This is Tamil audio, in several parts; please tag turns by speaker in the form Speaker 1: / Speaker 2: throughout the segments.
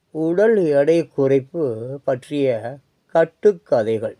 Speaker 1: உடல் எடை குறைப்பு பற்றிய கட்டுக்கதைகள்.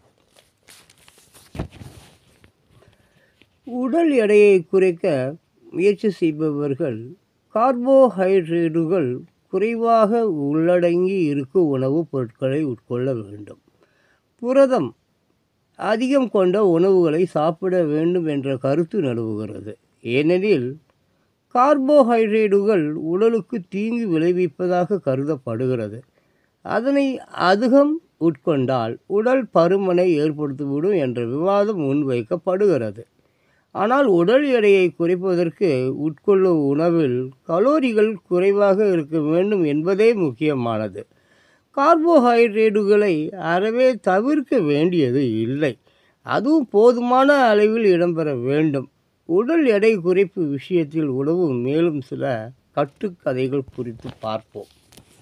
Speaker 1: உடல் எடையை குறைக்க முயற்சி செய்பவர்கள் கார்போஹைட்ரேட்டுகள் குறைவாக உள்ளடங்கி இருக்கும் உணவுப் பொருட்களை உட்கொள்ள வேண்டும். புரதம் அதிகம் கொண்ட உணவுகளை சாப்பிட வேண்டும் என்ற கருத்து நிலவுகிறது. ஏனெனில் கார்போஹைட்ரேட்டுகள் உடலுக்கு தீங்கு விளைவிப்பதாக கருதப்படுகிறது. அதனை அதிகம் உட்கொண்டால் உடல் பருமனை ஏற்படுத்திவிடும் என்ற விவாதம் முன்வைக்கப்படுகிறது. ஆனால் உடல் எடையை குறைப்பதற்கு உட்கொள்ளும் உணவில் கலோரிகள் குறைவாக இருக்க வேண்டும் என்பதே முக்கியமானது. கார்போஹைட்ரேட்டுகளை அறவே தவிர்க்க வேண்டியது இல்லை, அதுவும் போதுமான அளவில் இடம்பெற வேண்டும். உடல் எடை குறைப்பு விஷயத்தில் உணவும் மேலும் சில கட்டுக்கதைகள் குறித்து பார்ப்போம்.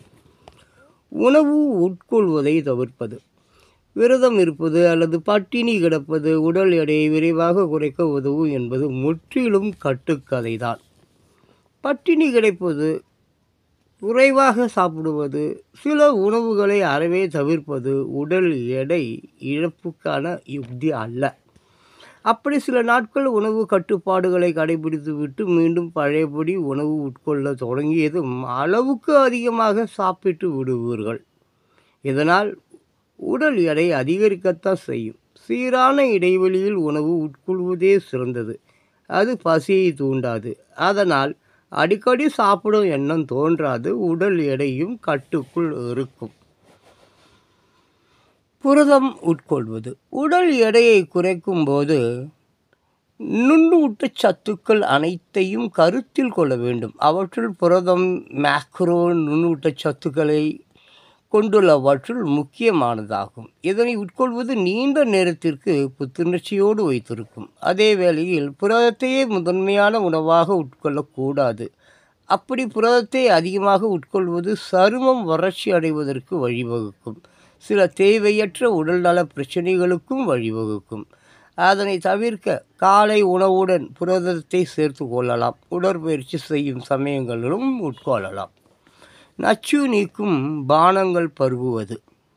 Speaker 1: உணவு உட்கொள்வதை தவிர்ப்பது. விரதம் இருப்பது அல்லது பட்டினி கிடப்பது உடல் எடையை விரைவாக குறைக்க உதவும் என்பது முற்றிலும் கட்டுக்கதைதான். பட்டினி கிடப்பது, குறைவாக சாப்பிடுவது, சில உணவுகளை அறவே தவிர்ப்பது உடல் எடை இழப்புக்கான யுக்தி அல்ல. அப்படி சில நாட்கள் உணவு கட்டுப்பாடுகளை கடைபிடித்துவிட்டு மீண்டும் பழையபடி உணவு உட்கொள்ள தொடங்கியதும் அளவுக்கு அதிகமாக சாப்பிட்டு விடுவீர்கள். இதனால் உடல் எடை அதிகரிக்கத்தான் செய்யும். சீரான இடைவெளியில் உணவு உட்கொள்வதே சிறந்தது. அது பசியை தூண்டாது. அதனால் அடிக்கடி சாப்பிடும் எண்ணம் தோன்றாது. உடல் எடையும் கட்டுக்குள் இருக்கும். புரதம் உட்கொள்வது. உடல் எடையை குறைக்கும் போது நுண்ணூட்டச்சத்துக்கள் அனைத்தையும் கருத்தில் கொள்ள வேண்டும். அவற்றுள் புரதம், மேக்ரோ நுண்ணூட்டச்சத்துக்களை கொண்டுள்ளவற்றுள் முக்கியமானதாகும். இதனை உட்கொள்வது நீண்ட நேரத்திற்கு புத்துணர்ச்சியோடு வைத்திருக்கும். அதே வேளையில் புரதத்தையே முதன்மையான உணவாக உட்கொள்ளக்கூடாது. அப்படி புரதத்தை அதிகமாக உட்கொள்வது சருமம் வறட்சி அடைவதற்கு வழிவகுக்கும். சில தேவையற்ற உடல்நல பிரச்சனைகளுக்கும் வழிவகுக்கும். அதனை தவிர்க்க காலை உணவுடன் புரதத்தை சேர்த்து கொள்ளலாம். உடற்பயிற்சி செய்யும் சமயங்களிலும் உட்கொள்ளலாம். நச்சு நீக்கும் பானங்கள் பருகுவது.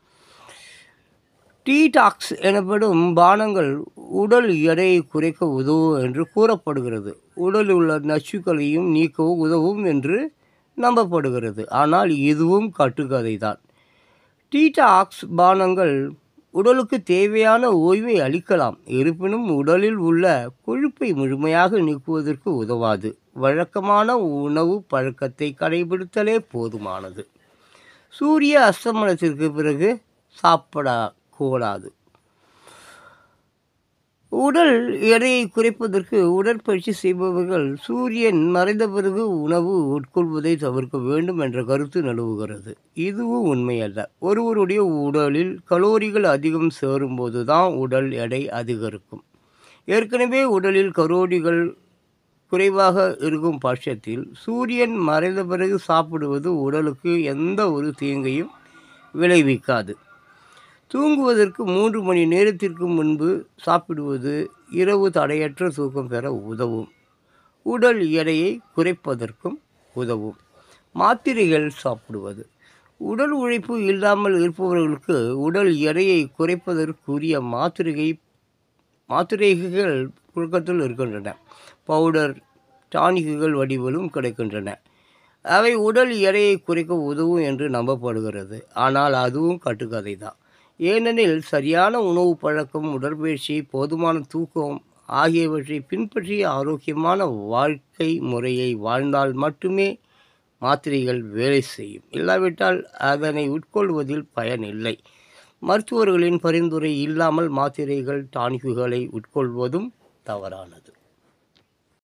Speaker 1: டீடாக்ஸ் எனப்படும் பானங்கள் உடல் எடையை குறைக்க உதவும் என்று கூறப்படுகிறது. உடலில் உள்ள நச்சுக்களையும் நீக்கவும் உதவும் என்று நம்பப்படுகிறது. ஆனால் இதுவும் கட்டுக்கதைதான். டீடாக்ஸ் பானங்கள் உடலுக்கு தேவையான ஓய்வை அளிக்கலாம். இருப்பினும் உடலில் உள்ள கொழுப்பை முழுமையாக நீக்குவதற்கு உதவாது. வழக்கமான உணவு பழக்கத்தை கடைபிடித்தலே போதுமானது. சூரிய அஸ்தமனத்திற்கு பிறகு சாப்பிடக்கூடாது. உடல் எடையை குறைப்பதற்கு உடற்பயிற்சி செய்பவர்கள் சூரியன் மறைந்த பிறகு உணவு உட்கொள்வதை தவிர்க்க வேண்டும் என்ற கருத்து நிலவுகிறது. இதுவும் உண்மையல்ல. ஒருவருடைய உடலில் கலோரிகள் அதிகம் சேரும்போது தான் உடல் எடை அதிகரிக்கும். ஏற்கனவே உடலில் கலோரிகள் குறைவாக இருக்கும் பட்சத்தில் சூரியன் மறைந்த பிறகு சாப்பிடுவது உடலுக்கு எந்த ஒரு தீங்கையும் விளைவிக்காது. தூங்குவதற்கு 3 மணி நேரத்திற்கு முன்பு சாப்பிடுவது இரவு தடையற்ற தூக்கம் பெற உதவும். உடல் எடையை குறைப்பதற்கும் உதவும். மாத்திரைகள் சாப்பிடுவது. உடல் உழைப்பு இல்லாமல் இருப்பவர்களுக்கு உடல் எடையை குறைப்பதற்குரிய மாத்திரைகள் புழக்கத்தில் இருக்கின்றன. பவுடர், டானிக்குகள் வடிவிலும் கிடைக்கின்றன. அவை உடல் எடையை குறைக்க உதவும் என்று நம்பப்படுகிறது. ஆனால் அதுவும் கட்டுக்கதை தான். ஏனெனில் சரியான உணவு பழக்கம், உடற்பயிற்சி, போதுமான தூக்கம் ஆகியவற்றை பின்பற்றி ஆரோக்கியமான வாழ்க்கை முறையை வாழ்ந்தால் மட்டுமே மாத்திரைகள் வேலை செய்யும். இல்லாவிட்டால் அதனை உட்கொள்வதில் பயனில்லை. மருத்துவர்களின் பரிந்துரை இல்லாமல் மாத்திரைகள், டானிக்குகளை உட்கொள்வதும் தவறானது.